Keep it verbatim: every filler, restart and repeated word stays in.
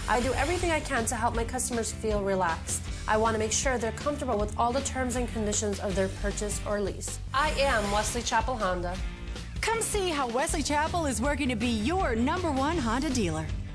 I do everything I can to help my customers feel relaxed. I want to make sure they're comfortable with all the terms and conditions of their purchase or lease. I am Wesley Chapel Honda. Come see how Wesley Chapel is working to be your number one Honda dealer.